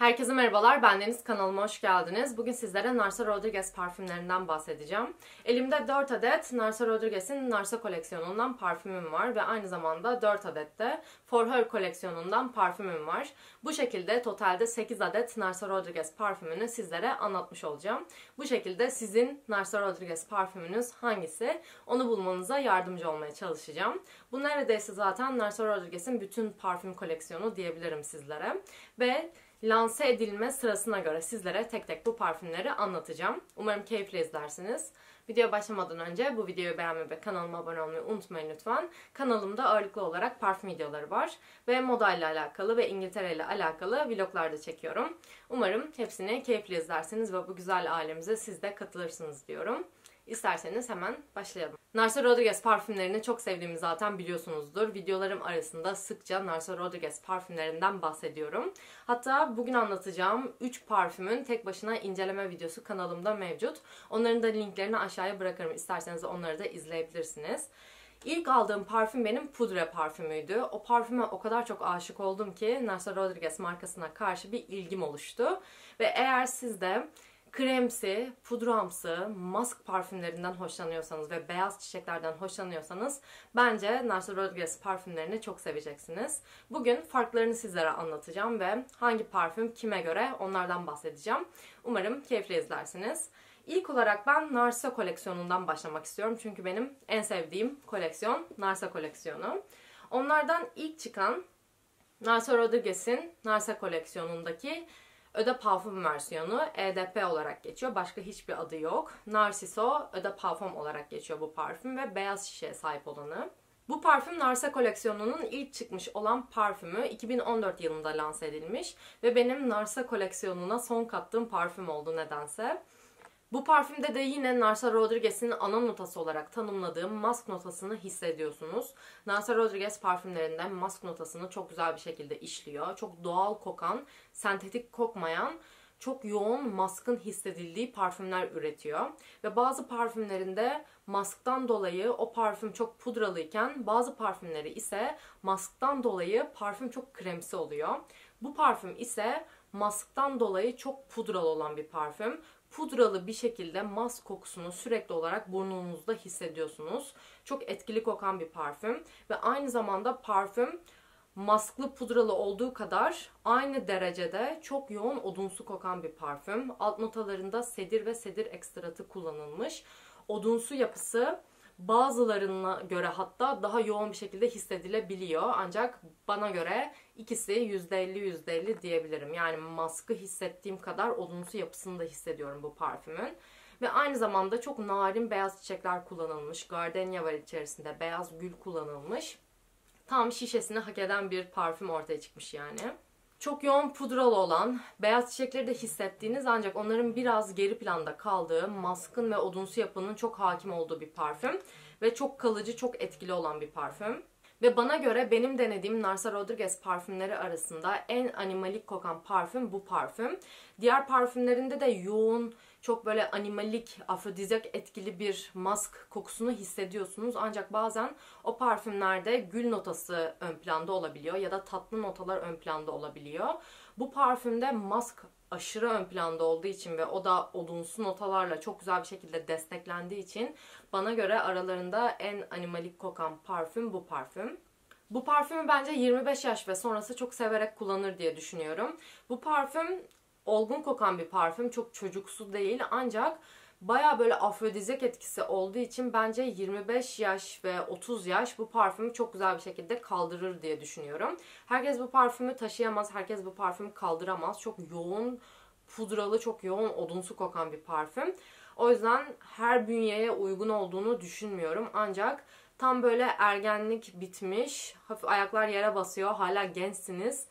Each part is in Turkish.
Herkese merhabalar, ben Deniz, kanalıma hoş geldiniz. Bugün sizlere Narsa Rodriguez parfümlerinden bahsedeceğim. Elimde 4 adet Narsa Rodriguez'in Narsa koleksiyonundan parfümüm var ve aynı zamanda 4 adet de For Her koleksiyonundan parfümüm var. Bu şekilde totalde 8 adet Narsa Rodriguez parfümünü sizlere anlatmış olacağım. Bu şekilde sizin Narsa Rodriguez parfümünüz hangisi onu bulmanıza yardımcı olmaya çalışacağım. Bu neredeyse zaten Narsa Rodriguez'in bütün parfüm koleksiyonu diyebilirim sizlere. Ve lanse edilme sırasına göre sizlere tek tek bu parfümleri anlatacağım. Umarım keyifle izlersiniz. Videoya başlamadan önce bu videoyu beğenmeyi ve kanalıma abone olmayı unutmayın lütfen. Kanalımda ağırlıklı olarak parfüm videoları var ve moda ile alakalı ve İngiltere ile alakalı vloglar da çekiyorum. Umarım hepsini keyifle izlersiniz ve bu güzel ailemize siz de katılırsınız diyorum. İsterseniz hemen başlayalım. Narsa Rodriguez parfümlerini çok sevdiğimi zaten biliyorsunuzdur. Videolarım arasında sıkça Narsa Rodriguez parfümlerinden bahsediyorum. Hatta bugün anlatacağım 3 parfümün tek başına inceleme videosu kanalımda mevcut. Onların da linklerini aşağıya bırakırım. İsterseniz onları da izleyebilirsiniz. İlk aldığım parfüm benim pudre parfümüydü. O parfüme o kadar çok aşık oldum ki Narsa Rodriguez markasına karşı bir ilgim oluştu. Ve eğer siz de kremsi, pudramsı, mask parfümlerinden hoşlanıyorsanız ve beyaz çiçeklerden hoşlanıyorsanız bence Narsa Rodriguez parfümlerini çok seveceksiniz. Bugün farklarını sizlere anlatacağım ve hangi parfüm kime göre onlardan bahsedeceğim. Umarım keyifle izlersiniz. İlk olarak ben Narsa koleksiyonundan başlamak istiyorum. Çünkü benim en sevdiğim koleksiyon Narsa koleksiyonu. Onlardan ilk çıkan Narsa Rodriguez'in Narsa koleksiyonundaki Eau de Parfum versiyonu EDP olarak geçiyor. Başka hiçbir adı yok. Narciso Eau de Parfum olarak geçiyor bu parfüm ve beyaz şişeye sahip olanı. Bu parfüm Narsa koleksiyonunun ilk çıkmış olan parfümü 2014 yılında lanse edilmiş ve benim Narsa koleksiyonuna son kattığım parfüm oldu nedense. Bu parfümde de yine Narsa Rodriguez'in ana notası olarak tanımladığım mask notasını hissediyorsunuz. Narsa Rodriguez parfümlerinde mask notasını çok güzel bir şekilde işliyor. Çok doğal kokan, sentetik kokmayan, çok yoğun maskın hissedildiği parfümler üretiyor. Ve bazı parfümlerinde masktan dolayı o parfüm çok pudralıyken bazı parfümleri ise masktan dolayı parfüm çok kremsi oluyor. Bu parfüm ise masktan dolayı çok pudralı olan bir parfüm. Pudralı bir şekilde mask kokusunu sürekli olarak burnunuzda hissediyorsunuz. Çok etkili kokan bir parfüm ve aynı zamanda parfüm masklı pudralı olduğu kadar aynı derecede çok yoğun odunsu kokan bir parfüm. Alt notalarında sedir ve sedir ekstratı kullanılmış. Odunsu yapısı bazılarına göre hatta daha yoğun bir şekilde hissedilebiliyor. Ancak bana göre ikisi %50-%50 diyebilirim. Yani maskı hissettiğim kadar odunsu yapısını da hissediyorum bu parfümün. Ve aynı zamanda çok narin beyaz çiçekler kullanılmış. Gardenia var içerisinde. Beyaz gül kullanılmış. Tam şişesini hak eden bir parfüm ortaya çıkmış yani. Çok yoğun pudralı olan, beyaz çiçekleri de hissettiğiniz ancak onların biraz geri planda kaldığı, maskın ve odunsu yapının çok hakim olduğu bir parfüm. Ve çok kalıcı, çok etkili olan bir parfüm. Ve bana göre benim denediğim Narsa Rodriguez parfümleri arasında en animalik kokan parfüm bu parfüm. Diğer parfümlerinde de yoğun, çok böyle animalik, afrodizyak etkili bir mask kokusunu hissediyorsunuz. Ancak bazen o parfümlerde gül notası ön planda olabiliyor ya da tatlı notalar ön planda olabiliyor. Bu parfümde mask aşırı ön planda olduğu için ve o da odunsu notalarla çok güzel bir şekilde desteklendiği için bana göre aralarında en animalik kokan parfüm bu parfüm. Bu parfümü bence 25 yaş ve sonrası çok severek kullanır diye düşünüyorum. Bu parfüm olgun kokan bir parfüm. Çok çocuksu değil ancak baya böyle afrodizyak etkisi olduğu için bence 25 yaş ve 30 yaş bu parfümü çok güzel bir şekilde kaldırır diye düşünüyorum. Herkes bu parfümü taşıyamaz, herkes bu parfümü kaldıramaz. Çok yoğun, pudralı, çok yoğun, odunsu kokan bir parfüm. O yüzden her bünyeye uygun olduğunu düşünmüyorum. Ancak tam böyle ergenlik bitmiş, hafif ayaklar yere basıyor, hala gençsiniz.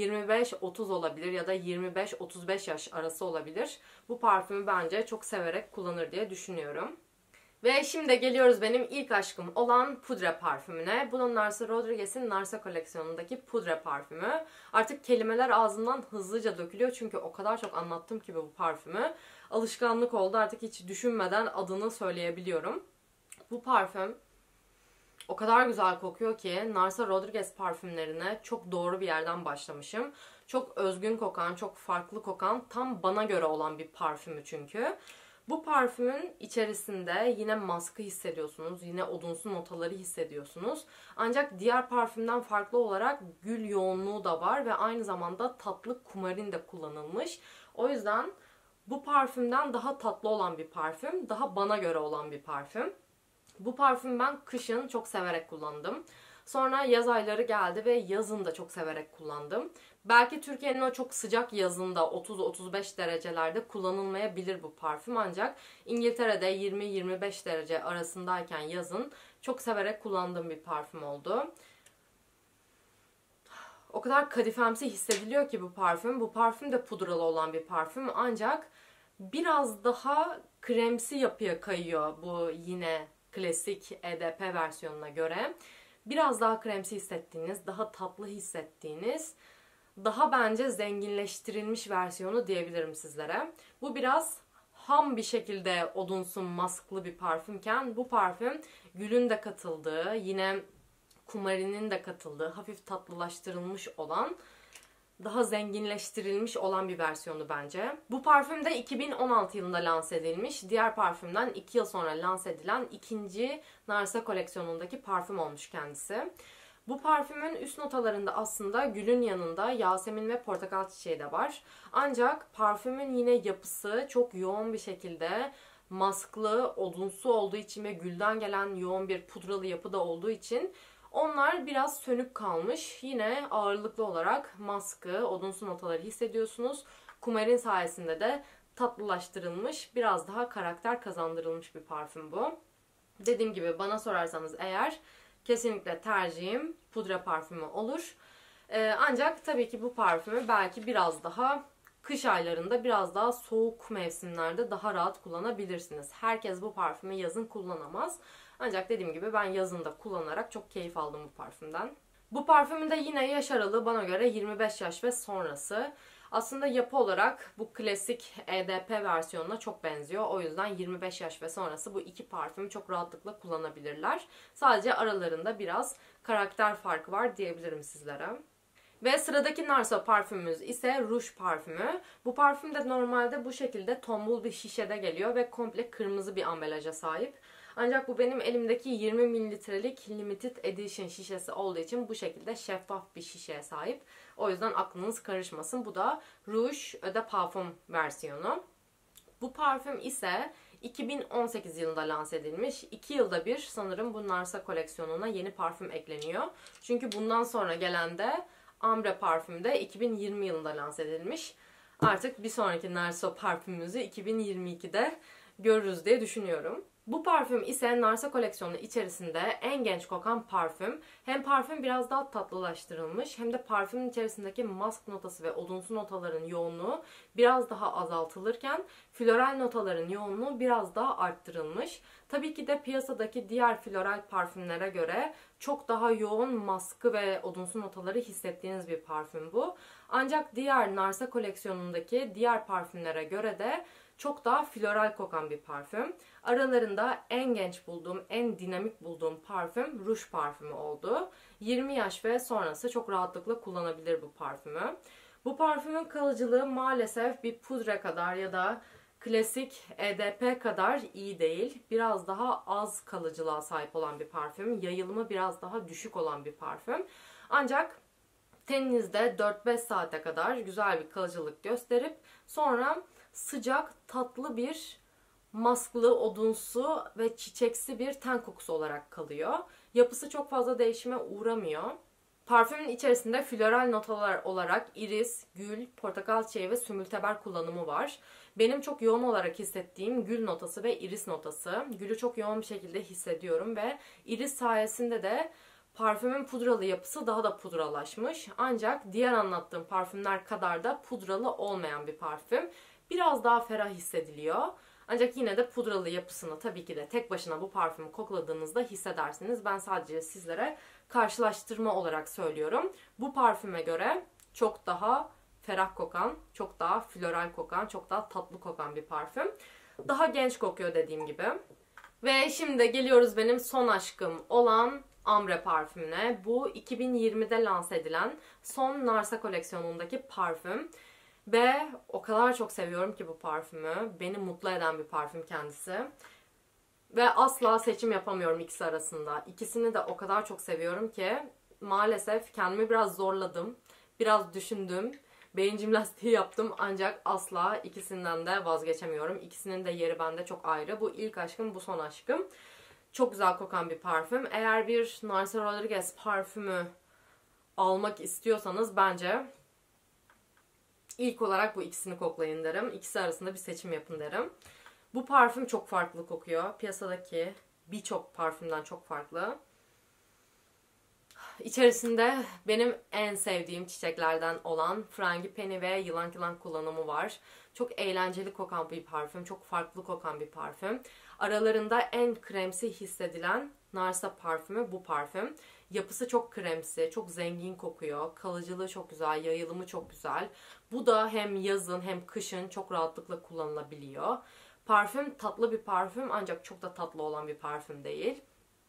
25-30 olabilir ya da 25-35 yaş arası olabilir. Bu parfümü bence çok severek kullanır diye düşünüyorum. Ve şimdi geliyoruz benim ilk aşkım olan pudra parfümüne. Bunun Narsa Rodriguez'in Narsa koleksiyonundaki pudra parfümü. Artık kelimeler ağzımdan hızlıca dökülüyor çünkü o kadar çok anlattım ki bu parfümü. Alışkanlık oldu, artık hiç düşünmeden adını söyleyebiliyorum. Bu parfüm o kadar güzel kokuyor ki Narsa Rodriguez parfümlerine çok doğru bir yerden başlamışım. Çok özgün kokan, çok farklı kokan, tam bana göre olan bir parfümü çünkü. Bu parfümün içerisinde yine maskı hissediyorsunuz, yine odunsu notaları hissediyorsunuz. Ancak diğer parfümden farklı olarak gül yoğunluğu da var ve aynı zamanda tatlı kumarin de kullanılmış. O yüzden bu parfümden daha tatlı olan bir parfüm, daha bana göre olan bir parfüm. Bu parfümü ben kışın çok severek kullandım. Sonra yaz ayları geldi ve yazın da çok severek kullandım. Belki Türkiye'nin o çok sıcak yazında 30-35 derecelerde kullanılmayabilir bu parfüm, ancak İngiltere'de 20-25 derece arasındayken yazın çok severek kullandığım bir parfüm oldu. O kadar kadifemsi hissediliyor ki bu parfüm. Bu parfüm de pudralı olan bir parfüm, ancak biraz daha kremsi yapıya kayıyor bu yine klasik EDP versiyonuna göre. Biraz daha kremsi hissettiğiniz, daha tatlı hissettiğiniz, daha bence zenginleştirilmiş versiyonu diyebilirim sizlere. Bu biraz ham bir şekilde odunsu, masklı bir parfümken bu parfüm gülün de katıldığı, yine kumarinin de katıldığı, hafif tatlılaştırılmış olan, daha zenginleştirilmiş olan bir versiyonu bence. Bu parfüm de 2016 yılında lanse edilmiş. Diğer parfümden 2 yıl sonra lanse edilen ikinci Narsa koleksiyonundaki parfüm olmuş kendisi. Bu parfümün üst notalarında aslında gülün yanında yasemin ve portakal çiçeği de var. Ancak parfümün yine yapısı çok yoğun bir şekilde masklı, odunsu olduğu için ve gülden gelen yoğun bir pudralı yapı da olduğu için onlar biraz sönük kalmış. Yine ağırlıklı olarak maskı, odunsu notaları hissediyorsunuz. Kumarin sayesinde de tatlılaştırılmış, biraz daha karakter kazandırılmış bir parfüm bu. Dediğim gibi bana sorarsanız eğer kesinlikle tercihim pudra parfümü olur. Ancak tabii ki bu parfümü belki biraz daha kış aylarında, biraz daha soğuk mevsimlerde daha rahat kullanabilirsiniz. Herkes bu parfümü yazın kullanamaz. Ancak dediğim gibi ben yazın da kullanarak çok keyif aldım bu parfümden. Bu parfümün de yine yaş aralığı bana göre 25 yaş ve sonrası. Aslında yapı olarak bu klasik EDP versiyonuna çok benziyor. O yüzden 25 yaş ve sonrası bu iki parfümü çok rahatlıkla kullanabilirler. Sadece aralarında biraz karakter farkı var diyebilirim sizlere. Ve sıradaki Narsa parfümümüz ise Rouge parfümü. Bu parfüm de normalde bu şekilde tombul bir şişede geliyor ve komple kırmızı bir ambalaja sahip. Ancak bu benim elimdeki 20 mililitrelik limited edition şişesi olduğu için bu şekilde şeffaf bir şişeye sahip. O yüzden aklınız karışmasın. Bu da Rouge Eau de Parfum versiyonu. Bu parfüm ise 2018 yılında lanse edilmiş. 2 yılda bir sanırım bu Narsa koleksiyonuna yeni parfüm ekleniyor. Çünkü bundan sonra gelen de Ambre parfüm de 2020 yılında lanse edilmiş. Artık bir sonraki Narsa parfümümüzü 2022'de görürüz diye düşünüyorum. Bu parfüm ise Narsa koleksiyonu içerisinde en genç kokan parfüm. Hem parfüm biraz daha tatlılaştırılmış hem de parfümün içerisindeki mask notası ve odunsu notaların yoğunluğu biraz daha azaltılırken floral notaların yoğunluğu biraz daha arttırılmış. Tabii ki de piyasadaki diğer floral parfümlere göre çok daha yoğun maskı ve odunsu notaları hissettiğiniz bir parfüm bu. Ancak diğer Narsa koleksiyonundaki diğer parfümlere göre de çok daha floral kokan bir parfüm. Aralarında en genç bulduğum, en dinamik bulduğum parfüm Rouge parfümü oldu. 20 yaş ve sonrası çok rahatlıkla kullanabilir bu parfümü. Bu parfümün kalıcılığı maalesef bir pudra kadar ya da klasik EDP kadar iyi değil. Biraz daha az kalıcılığa sahip olan bir parfüm. Yayılımı biraz daha düşük olan bir parfüm. Ancak teninizde 4-5 saate kadar güzel bir kalıcılık gösterip sonra sıcak, tatlı bir masklı, odunsu ve çiçeksi bir ten kokusu olarak kalıyor. Yapısı çok fazla değişime uğramıyor. Parfümün içerisinde floral notalar olarak iris, gül, portakal çiçeği ve sümülteber kullanımı var. Benim çok yoğun olarak hissettiğim gül notası ve iris notası. Gülü çok yoğun bir şekilde hissediyorum ve iris sayesinde de parfümün pudralı yapısı daha da pudralaşmış. Ancak diğer anlattığım parfümler kadar da pudralı olmayan bir parfüm. Biraz daha ferah hissediliyor. Ancak yine de pudralı yapısını tabii ki de tek başına bu parfümü kokladığınızda hissedersiniz. Ben sadece sizlere karşılaştırma olarak söylüyorum. Bu parfüme göre çok daha ferah kokan, çok daha floral kokan, çok daha tatlı kokan bir parfüm. Daha genç kokuyor dediğim gibi. Ve şimdi geliyoruz benim son aşkım olan Ambre parfümüne. Bu 2020'de lanse edilen son Narsa koleksiyonundaki parfüm. Ve o kadar çok seviyorum ki bu parfümü. Beni mutlu eden bir parfüm kendisi. Ve asla seçim yapamıyorum ikisi arasında. İkisini de o kadar çok seviyorum ki maalesef kendimi biraz zorladım. Biraz düşündüm. Beyin jimnastiği yaptım ancak asla ikisinden de vazgeçemiyorum. İkisinin de yeri bende çok ayrı. Bu ilk aşkım, bu son aşkım. Çok güzel kokan bir parfüm. Eğer bir Narsa Rodriguez parfümü almak istiyorsanız bence ilk olarak bu ikisini koklayın derim. İkisi arasında bir seçim yapın derim. Bu parfüm çok farklı kokuyor. Piyasadaki birçok parfümden çok farklı. İçerisinde benim en sevdiğim çiçeklerden olan frangipani ve yılan yılan kullanımı var. Çok eğlenceli kokan bir parfüm, çok farklı kokan bir parfüm. Aralarında en kremsi hissedilen Narsa parfümü bu parfüm. Yapısı çok kremsi, çok zengin kokuyor. Kalıcılığı çok güzel, yayılımı çok güzel. Bu da hem yazın hem kışın çok rahatlıkla kullanılabiliyor. Parfüm tatlı bir parfüm ancak çok da tatlı olan bir parfüm değil.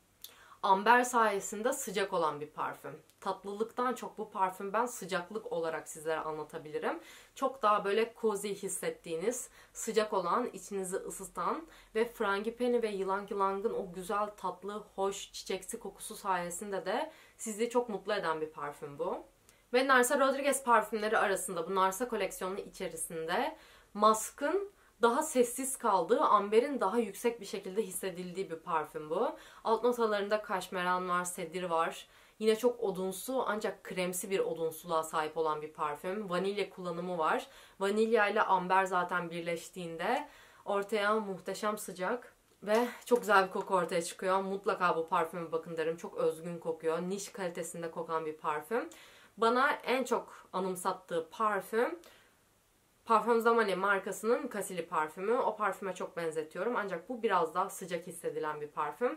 Amber sayesinde sıcak olan bir parfüm. Tatlılıktan çok bu parfüm ben sıcaklık olarak sizlere anlatabilirim. Çok daha böyle cozy hissettiğiniz, sıcak olan, içinizi ısıtan ve frangipani ve yılan yılangın o güzel, tatlı, hoş, çiçeksi kokusu sayesinde de sizi çok mutlu eden bir parfüm bu. Ve Narsa Rodriguez parfümleri arasında bu Narsa koleksiyonu içerisinde Musk'ın daha sessiz kaldığı, amberin daha yüksek bir şekilde hissedildiği bir parfüm bu. Alt notalarında kaşmeran var, sedir var. Yine çok odunsu ancak kremsi bir odunsuluğa sahip olan bir parfüm. Vanilya kullanımı var. Vanilya ile amber zaten birleştiğinde ortaya muhteşem sıcak ve çok güzel bir koku ortaya çıkıyor. Mutlaka bu parfüme bakın derim. Çok özgün kokuyor. Niş kalitesinde kokan bir parfüm. Bana en çok anımsattığı parfüm Parfum Zamani markasının Cassili parfümü. O parfüme çok benzetiyorum. Ancak bu biraz daha sıcak hissedilen bir parfüm.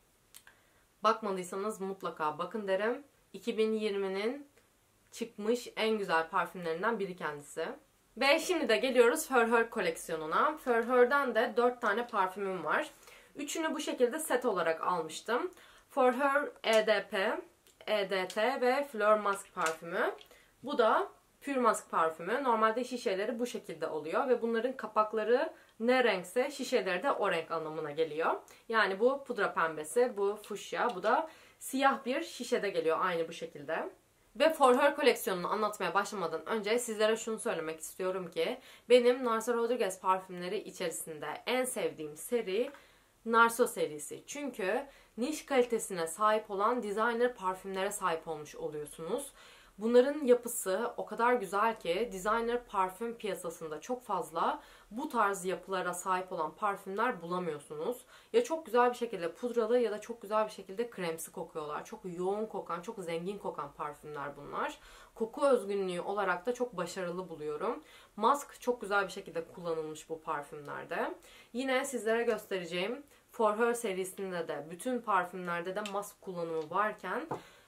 Bakmadıysanız mutlaka bakın derim. 2020'nin çıkmış en güzel parfümlerinden biri kendisi. Ve şimdi de geliyoruz For Her koleksiyonuna. For Her'den de 4 tane parfümüm var. Üçünü bu şekilde set olarak almıştım. For Her EDP, EDT ve Fleur Musk parfümü. Bu da Pure Musk parfümü. Normalde şişeleri bu şekilde oluyor ve bunların kapakları ne renkse şişeleri de o renk anlamına geliyor. Yani bu pudra pembesi, bu fuşya, bu da siyah bir şişede geliyor aynı bu şekilde. Ve For Her koleksiyonunu anlatmaya başlamadan önce sizlere şunu söylemek istiyorum ki benim Narsa Rodriguez parfümleri içerisinde en sevdiğim seri Narso serisi. Çünkü niş kalitesine sahip olan designer parfümlere sahip olmuş oluyorsunuz. Bunların yapısı o kadar güzel ki designer parfüm piyasasında çok fazla bu tarz yapılara sahip olan parfümler bulamıyorsunuz. Ya çok güzel bir şekilde pudralı ya da çok güzel bir şekilde kremsi kokuyorlar. Çok yoğun kokan, çok zengin kokan parfümler bunlar. Koku özgünlüğü olarak da çok başarılı buluyorum. Musk çok güzel bir şekilde kullanılmış bu parfümlerde. Yine sizlere göstereceğim For Her serisinde de bütün parfümlerde de musk kullanımı varken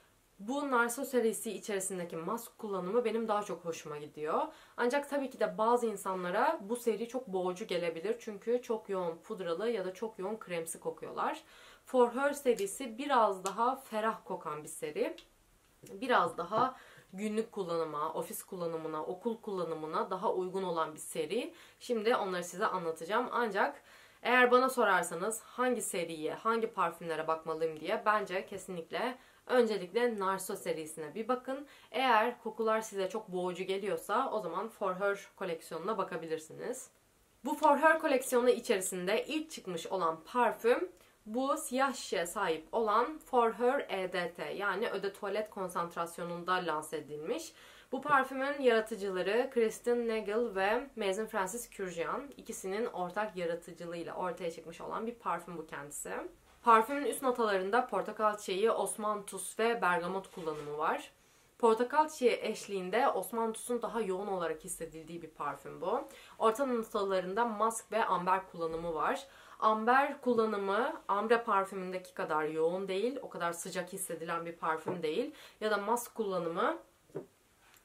bu Narso serisi içerisindeki musk kullanımı benim daha çok hoşuma gidiyor. Ancak tabii ki de bazı insanlara bu seri çok boğucu gelebilir. Çünkü çok yoğun pudralı ya da çok yoğun kremsi kokuyorlar. For Her serisi biraz daha ferah kokan bir seri. Biraz daha günlük kullanıma, ofis kullanımına, okul kullanımına daha uygun olan bir seri. Şimdi onları size anlatacağım. Ancak eğer bana sorarsanız hangi seriye, hangi parfümlere bakmalıyım diye bence kesinlikle öncelikle Narso serisine bir bakın. Eğer kokular size çok boğucu geliyorsa o zaman For Her koleksiyonuna bakabilirsiniz. Bu For Her koleksiyonu içerisinde ilk çıkmış olan parfüm bu siyah şişeye sahip olan For Her EDT yani Eau de Toilette konsantrasyonunda lanse edilmiş. Bu parfümün yaratıcıları Christian Nagel ve Maison Francis Kurkdjian. İkisinin ortak yaratıcılığıyla ortaya çıkmış olan bir parfüm bu kendisi. Parfümün üst notalarında portakal çiçeği, osmanthus ve bergamot kullanımı var. Portakal çiçeği eşliğinde osmanthus'un daha yoğun olarak hissedildiği bir parfüm bu. Orta notalarında musk ve amber kullanımı var. Amber kullanımı ambre parfümündeki kadar yoğun değil, o kadar sıcak hissedilen bir parfüm değil. Ya da musk kullanımı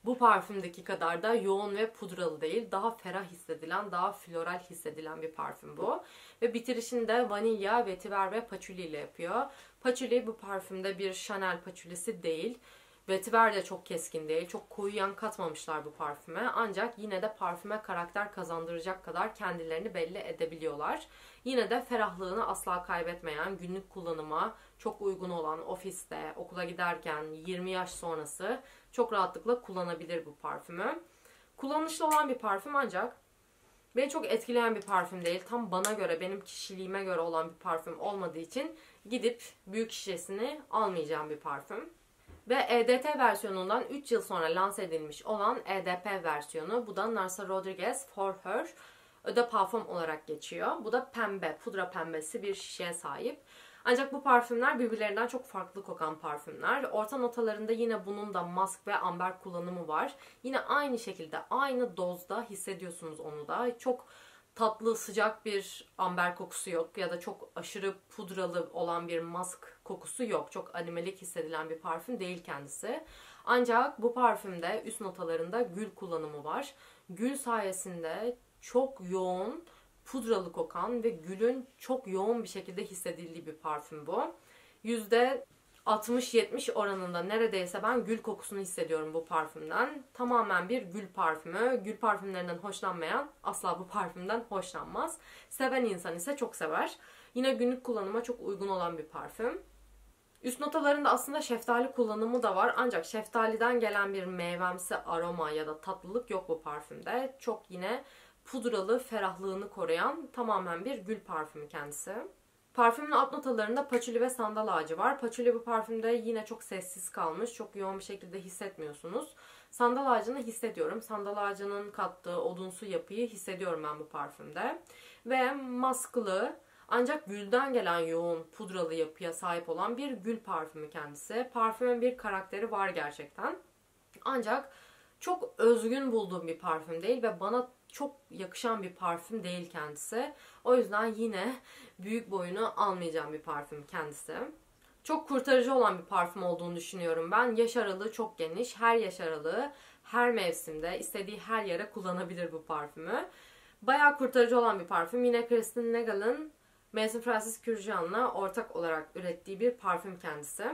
bu parfümdeki kadar da yoğun ve pudralı değil. Daha ferah hissedilen, daha floral hissedilen bir parfüm bu. Ve bitirişini de vanilya, vetiver ve patchouli ile yapıyor. Patchouli bu parfümde bir Chanel patchoulisi değil. Vetiver de çok keskin değil. Çok koyu yan katmamışlar bu parfüme. Ancak yine de parfüme karakter kazandıracak kadar kendilerini belli edebiliyorlar. Yine de ferahlığını asla kaybetmeyen, günlük kullanıma çok uygun olan, ofiste, okula giderken, 20 yaş sonrası çok rahatlıkla kullanabilir bu parfümü. Kullanışlı olan bir parfüm ancak beni çok etkileyen bir parfüm değil. Tam bana göre, benim kişiliğime göre olan bir parfüm olmadığı için gidip büyük şişesini almayacağım bir parfüm. Ve EDT versiyonundan 3 yıl sonra lanse edilmiş olan EDP versiyonu. Bu da Narsa Rodriguez For Her Eau de Parfum olarak geçiyor. Bu da pembe, pudra pembesi bir şişeye sahip. Ancak bu parfümler birbirlerinden çok farklı kokan parfümler. Orta notalarında yine bunun da musk ve amber kullanımı var. Yine aynı şekilde, aynı dozda hissediyorsunuz onu da. Çok tatlı, sıcak bir amber kokusu yok ya da çok aşırı pudralı olan bir musk kokusu yok. Çok animalik hissedilen bir parfüm değil kendisi. Ancak bu parfümde üst notalarında gül kullanımı var. Gül sayesinde çok yoğun, pudralı kokan ve gülün çok yoğun bir şekilde hissedildiği bir parfüm bu. %60-70 oranında neredeyse ben gül kokusunu hissediyorum bu parfümden. Tamamen bir gül parfümü. Gül parfümlerinden hoşlanmayan asla bu parfümden hoşlanmaz. Seven insan ise çok sever. Yine günlük kullanıma çok uygun olan bir parfüm. Üst notalarında aslında şeftali kullanımı da var. Ancak şeftaliden gelen bir meyvemsi aroma ya da tatlılık yok bu parfümde. Çok yine pudralı, ferahlığını koruyan tamamen bir gül parfümü kendisi. Parfümün alt notalarında patchouli ve sandal ağacı var. Patchouli bu parfümde yine çok sessiz kalmış. Çok yoğun bir şekilde hissetmiyorsunuz. Sandal ağacını hissediyorum. Sandal ağacının kattığı odunsu yapıyı hissediyorum ben bu parfümde. Ve masklı ancak gülden gelen yoğun pudralı yapıya sahip olan bir gül parfümü kendisi. Parfümün bir karakteri var gerçekten. Ancak çok özgün bulduğum bir parfüm değil ve bana çok yakışan bir parfüm değil kendisi. O yüzden yine büyük boyunu almayacağım bir parfüm kendisi. Çok kurtarıcı olan bir parfüm olduğunu düşünüyorum ben. Yaş aralığı çok geniş. Her yaş aralığı, her mevsimde, istediği her yere kullanabilir bu parfümü. Bayağı kurtarıcı olan bir parfüm. Yine Christine Nagel'ın Maison Francis Kurkdjian'la ortak olarak ürettiği bir parfüm kendisi.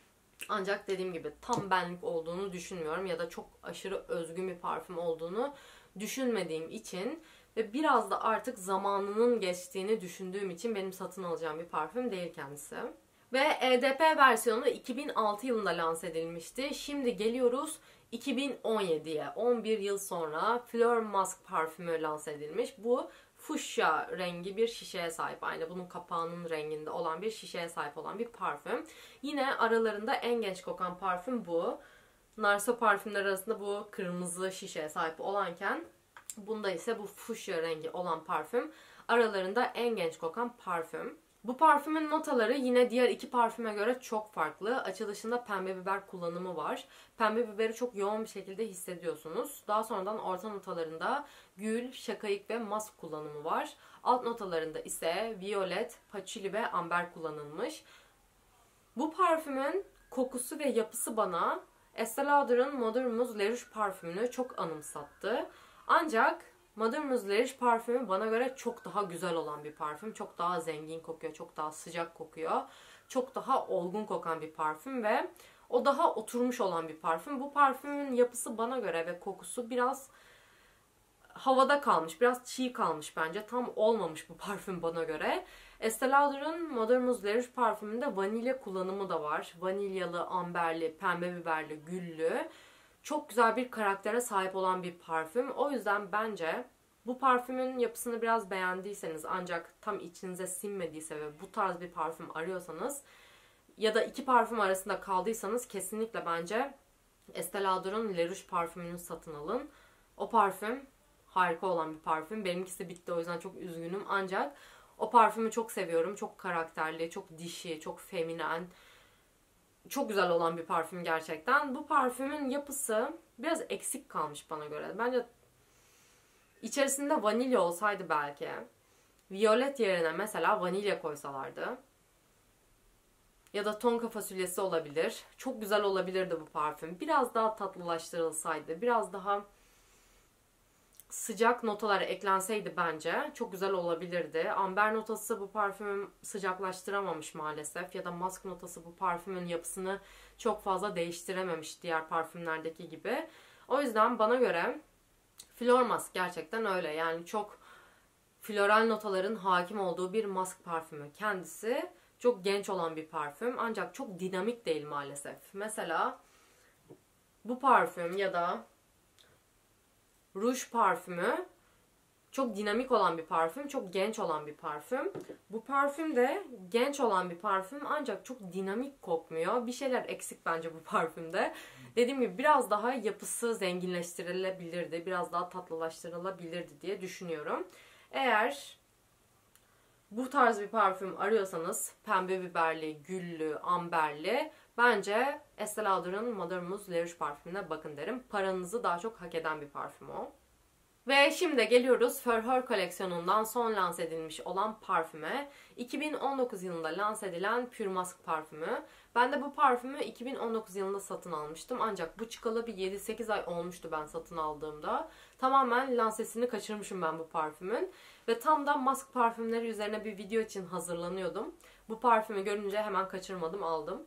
Ancak dediğim gibi tam benlik olduğunu düşünmüyorum ya da çok aşırı özgün bir parfüm olduğunu düşünmediğim için ve biraz da artık zamanının geçtiğini düşündüğüm için benim satın alacağım bir parfüm değil kendisi. Ve EDP versiyonu 2006 yılında lanse edilmişti. Şimdi geliyoruz 2017'ye. 11 yıl sonra Fleur Musk parfümü lanse edilmiş. Bu fuşya rengi bir şişeye sahip. Aynı bunun kapağının renginde olan bir şişeye sahip olan bir parfüm. Yine aralarında en genç kokan parfüm bu. Narsa parfümler arasında bu kırmızı şişeye sahip olanken bunda ise bu fuşya rengi olan parfüm aralarında en genç kokan parfüm. Bu parfümün notaları yine diğer iki parfüme göre çok farklı. Açılışında pembe biber kullanımı var. Pembe biberi çok yoğun bir şekilde hissediyorsunuz. Daha sonradan orta notalarında gül, şakayık ve musk kullanımı var. Alt notalarında ise violet, patchouli ve amber kullanılmış. Bu parfümün kokusu ve yapısı bana Estée Lauder'ın Madame Mousse Le Rouge parfümünü çok anımsattı. Ancak Madame Mousse Le Rouge parfümü bana göre çok daha güzel olan bir parfüm. Çok daha zengin kokuyor, çok daha sıcak kokuyor. Çok daha olgun kokan bir parfüm ve o daha oturmuş olan bir parfüm. Bu parfümün yapısı bana göre ve kokusu biraz havada kalmış, biraz çiğ kalmış bence. Tam olmamış bu parfüm bana göre. Estée Lauder'ın Madame Mousse Le Rouge parfümünde vanilya kullanımı da var. Vanilyalı, amberli, pembe biberli, güllü. Çok güzel bir karaktere sahip olan bir parfüm. O yüzden bence bu parfümün yapısını biraz beğendiyseniz ancak tam içinize sinmediyse ve bu tarz bir parfüm arıyorsanız ya da iki parfüm arasında kaldıysanız kesinlikle bence Estée Lauder'ın Le Rouge parfümünü satın alın. O parfüm harika olan bir parfüm. Benimkisi bitti, o yüzden çok üzgünüm. Ancak o parfümü çok seviyorum. Çok karakterli, çok dişi, çok feminen. Çok güzel olan bir parfüm gerçekten. Bu parfümün yapısı biraz eksik kalmış bana göre. Bence içerisinde vanilya olsaydı belki, violet yerine mesela vanilya koysalardı Ya da tonka fasulyesi olabilir. Çok güzel olabilirdi bu parfüm. Biraz daha tatlılaştırılsaydı, biraz daha sıcak notalar eklenseydi bence çok güzel olabilirdi. Amber notası bu parfümü sıcaklaştıramamış maalesef. Ya da musk notası bu parfümün yapısını çok fazla değiştirememiş diğer parfümlerdeki gibi. O yüzden bana göre Flor Musk gerçekten öyle. Yani çok floral notaların hakim olduğu bir musk parfümü. Kendisi çok genç olan bir parfüm ancak çok dinamik değil maalesef. Mesela bu parfüm ya da Rouge parfümü çok dinamik olan bir parfüm, çok genç olan bir parfüm. Bu parfüm de genç olan bir parfüm ancak çok dinamik kokmuyor. Bir şeyler eksik bence bu parfümde. Dediğim gibi biraz daha yapısı zenginleştirilebilirdi, biraz daha tatlılaştırılabilirdi diye düşünüyorum. Eğer bu tarz bir parfüm arıyorsanız pembe biberli, güllü, amberli bence Estée Lauder'ın Madame Mousse Le Rouge parfümüne bakın derim. Paranızı daha çok hak eden bir parfüm o. Ve şimdi geliyoruz For Her koleksiyonundan son lanse edilmiş olan parfüme. 2019 yılında lanse edilen Pure Musk parfümü. Ben de bu parfümü 2019 yılında satın almıştım. Ancak bu çıkalı bir 7-8 ay olmuştu ben satın aldığımda. Tamamen lansesini kaçırmışım ben bu parfümün. Ve tam da musk parfümleri üzerine bir video için hazırlanıyordum. Bu parfümü görünce hemen kaçırmadım, aldım.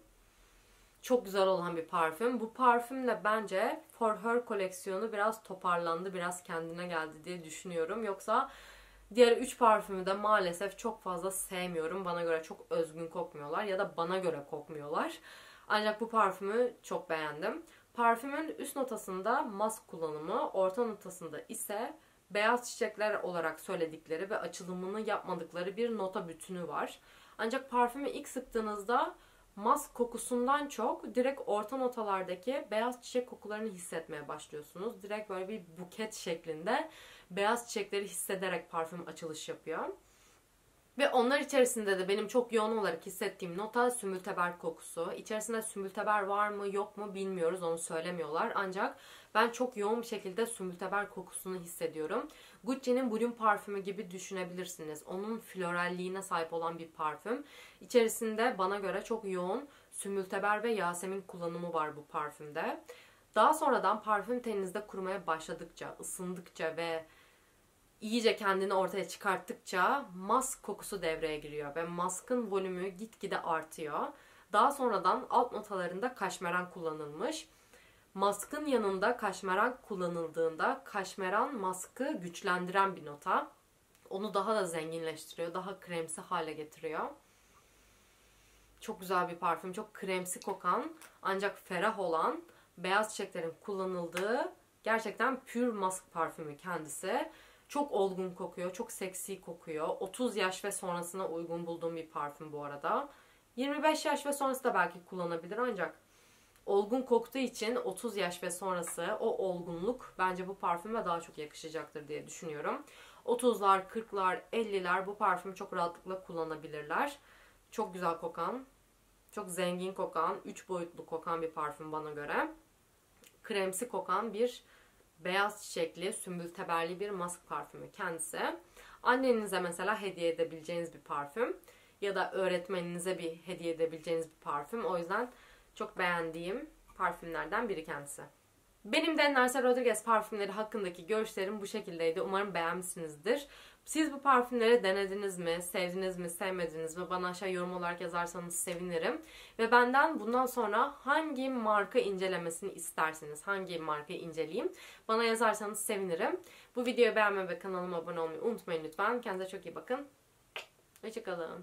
Çok güzel olan bir parfüm. Bu parfümle bence For Her koleksiyonu biraz toparlandı, biraz kendine geldi diye düşünüyorum. Yoksa diğer 3 parfümü de maalesef çok fazla sevmiyorum. Bana göre çok özgün kokmuyorlar ya da bana göre kokmuyorlar. Ancak bu parfümü çok beğendim. Parfümün üst notasında musk kullanımı, orta notasında ise beyaz çiçekler olarak söyledikleri ve açılımını yapmadıkları bir nota bütünü var. Ancak parfümü ilk sıktığınızda musk kokusundan çok direkt orta notalardaki beyaz çiçek kokularını hissetmeye başlıyorsunuz. Direkt böyle bir buket şeklinde beyaz çiçekleri hissederek parfüm açılış yapıyor. Ve onlar içerisinde de benim çok yoğun olarak hissettiğim nota sümbülteber kokusu. İçerisinde sümbülteber var mı yok mu bilmiyoruz, onu söylemiyorlar. Ancak ben çok yoğun bir şekilde sümbülteber kokusunu hissediyorum. Gucci'nin Bloom parfümü gibi düşünebilirsiniz. Onun floralliğine sahip olan bir parfüm. İçerisinde bana göre çok yoğun sümbülteber ve yasemin kullanımı var bu parfümde. Daha sonradan parfüm teninizde kurumaya başladıkça, ısındıkça ve iyice kendini ortaya çıkarttıkça musk kokusu devreye giriyor ve musk'ın volümü gitgide artıyor. Daha sonradan alt notalarında kaşmeran kullanılmış. Musk'ın yanında kaşmeran kullanıldığında kaşmeran musk'ı güçlendiren bir nota. Onu daha da zenginleştiriyor, daha kremsi hale getiriyor. Çok güzel bir parfüm, çok kremsi kokan ancak ferah olan beyaz çiçeklerin kullanıldığı gerçekten pure musk parfümü kendisi. Çok olgun kokuyor, çok seksi kokuyor. 30 yaş ve sonrasına uygun bulduğum bir parfüm bu arada. 25 yaş ve sonrası da belki kullanabilir ancak olgun koktuğu için 30 yaş ve sonrası o olgunluk bence bu parfüme daha çok yakışacaktır diye düşünüyorum. 30'lar, 40'lar, 50'ler bu parfümü çok rahatlıkla kullanabilirler. Çok güzel kokan, çok zengin kokan, 3 boyutlu kokan bir parfüm bana göre. Kremsi kokan bir beyaz çiçekli, sümbülteberli bir musk parfümü kendisi. Annenize mesela hediye edebileceğiniz bir parfüm ya da öğretmeninize bir hediye edebileceğiniz bir parfüm. O yüzden çok beğendiğim parfümlerden biri kendisi. Benim de Narsa Rodriguez parfümleri hakkındaki görüşlerim bu şekildeydi. Umarım beğenmişsinizdir. Siz bu parfümleri denediniz mi, sevdiniz mi, sevmediniz mi? Bana aşağı yorum olarak yazarsanız sevinirim. Ve benden bundan sonra hangi marka incelemesini istersiniz? Hangi markayı inceleyeyim? Bana yazarsanız sevinirim. Bu videoyu beğenmeyi ve kanalıma abone olmayı unutmayın lütfen. Kendinize çok iyi bakın. Hoşçakalın.